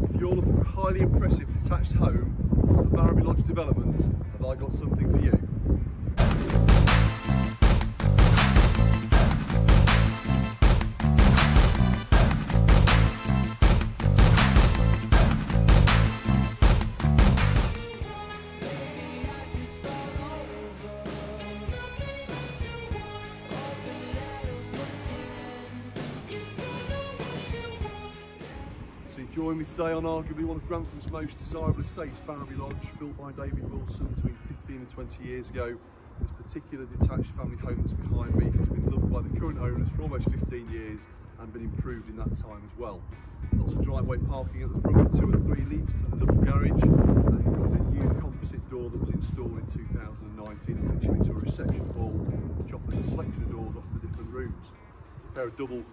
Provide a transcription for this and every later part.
If you're looking for a highly impressive detached home, the Barrowby Lodge development, have I got something for you? So you join me today on arguably one of Grantham's most desirable estates, Barrowby Lodge, built by David Wilson between 15 and 20 years ago. This particular detached family home that's behind me has been loved by the current owners for almost 15 years and been improved in that time as well. Lots of driveway parking at the front, 2 and 3 leads to the double garage, and you've got a new composite door that was installed in 2019 that takes you into a reception hall which offers a selection of doors off the different rooms. A pair of double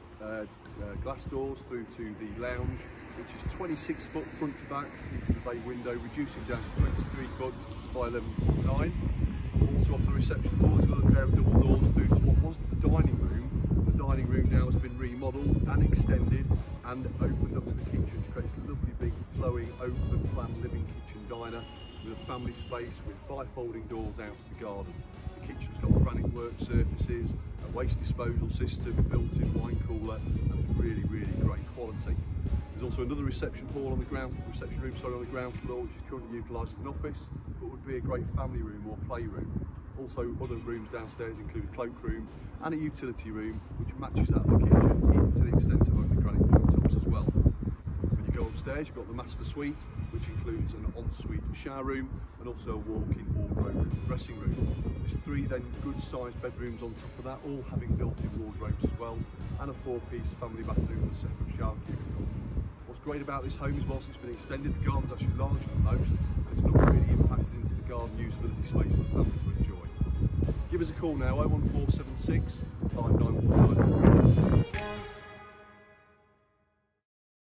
glass doors through to the lounge, which is 26 foot front to back into the bay window, reducing down to 23 foot by 11.9. Also off the reception hall is another pair of double doors through to what was the dining room. The dining room now has been remodelled and extended and opened up to the kitchen to create this lovely big flowing open plan living kitchen diner with a family space with bifolding doors out to the garden. The kitchen's got granite work surfaces, a waste disposal system, built-in wine cooler, and it's really great quality. There's also another reception hall on the ground, on the ground floor, which is currently utilised as an office, but would be a great family room or playroom. Also, other rooms downstairs include a cloakroom and a utility room, which matches that of the kitchen, even to the extent of owning granite worktops as well. When you go upstairs, you've got the master suite, which includes an ensuite shower room and also a walk-in wardrobe dressing room. There's 3 then good-sized bedrooms on top of that, all having built-in wardrobes as well, and a 4-piece family bathroom with a separate shower cubicle. What's great about this home is whilst it's been extended, the garden's actually larger than most, and it's not really impacted into the garden usability space for the family to enjoy. Give us a call now, 01476 5919.